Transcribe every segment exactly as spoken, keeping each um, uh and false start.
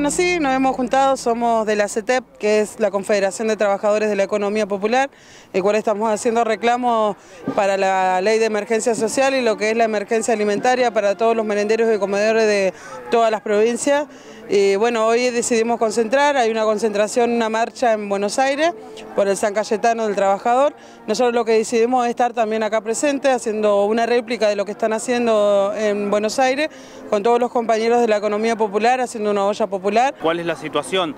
Bueno, sí, nos hemos juntado, somos de la C E T E P, que es la Confederación de Trabajadores de la Economía Popular, el cual estamos haciendo reclamos para la ley de emergencia social y lo que es la emergencia alimentaria para todos los merenderos y comedores de todas las provincias. Y bueno, hoy decidimos concentrar, hay una concentración, una marcha en Buenos Aires por el San Cayetano del Trabajador. Nosotros lo que decidimos es estar también acá presentes, haciendo una réplica de lo que están haciendo en Buenos Aires, con todos los compañeros de la economía popular, haciendo una olla popular. ¿Cuál es la situación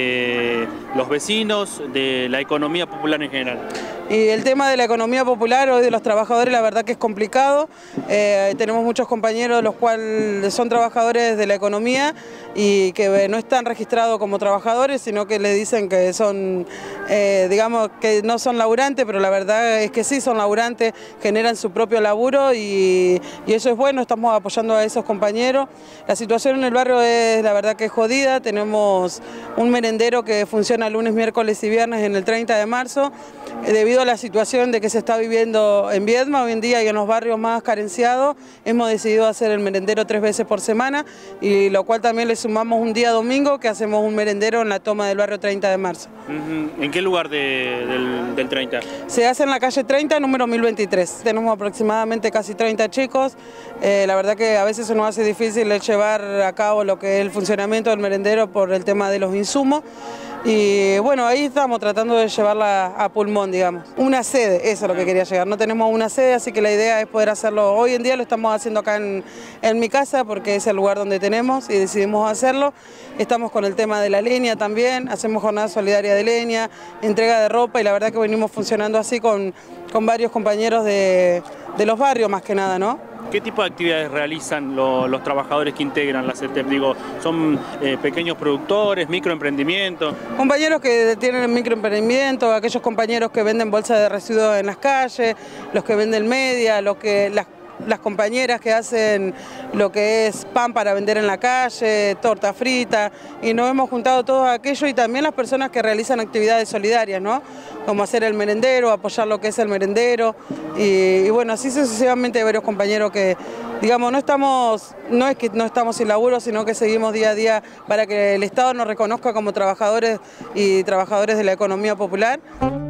de los vecinos, de la economía popular en general? Y el tema de la economía popular, hoy de los trabajadores, la verdad que es complicado. Eh, tenemos muchos compañeros los cuales son trabajadores de la economía y que no están registrados como trabajadores, sino que les dicen que son, eh, digamos, que no son laburantes, pero la verdad es que sí son laburantes, generan su propio laburo y, y eso es bueno, estamos apoyando a esos compañeros. La situación en el barrio es, la verdad que es jodida, tenemos un merendero que funciona lunes, miércoles y viernes en el treinta de marzo, eh, debido a la situación de que se está viviendo en Viedma hoy en día y en los barrios más carenciados, hemos decidido hacer el merendero tres veces por semana, y lo cual también le sumamos un día domingo que hacemos un merendero en la toma del barrio treinta de marzo. ¿En qué lugar de, del, del treinta? Se hace en la calle treinta, número mil veintitrés. Tenemos aproximadamente casi treinta chicos. Eh, la verdad que a veces se nos hace difícil llevar a cabo lo que es el funcionamiento del merendero por el tema de los insumos. Y bueno, ahí estamos tratando de llevarla a pulmón, digamos. Una sede, eso es lo que quería llegar. No tenemos una sede, así que la idea es poder hacerlo. Hoy en día lo estamos haciendo acá en, en mi casa porque es el lugar donde tenemos y decidimos hacerlo. Estamos con el tema de la leña también, hacemos jornada solidaria de leña, entrega de ropa, y la verdad que venimos funcionando así con, con varios compañeros de, de los barrios más que nada, ¿no? ¿Qué tipo de actividades realizan lo, los trabajadores que integran la C E T E P? Digo, ¿son eh, pequeños productores, microemprendimientos? Compañeros que tienen microemprendimiento, aquellos compañeros que venden bolsas de residuos en las calles, los que venden media, los que, las, las compañeras que hacen lo que es pan para vender en la calle, torta frita, y nos hemos juntado todos aquellos y también las personas que realizan actividades solidarias, ¿no? Como hacer el merendero, apoyar lo que es el merendero, y, y bueno, así sucesivamente hay varios compañeros que, digamos, no estamos, no es que no estamos sin laburo, sino que seguimos día a día para que el Estado nos reconozca como trabajadores y trabajadores de la economía popular.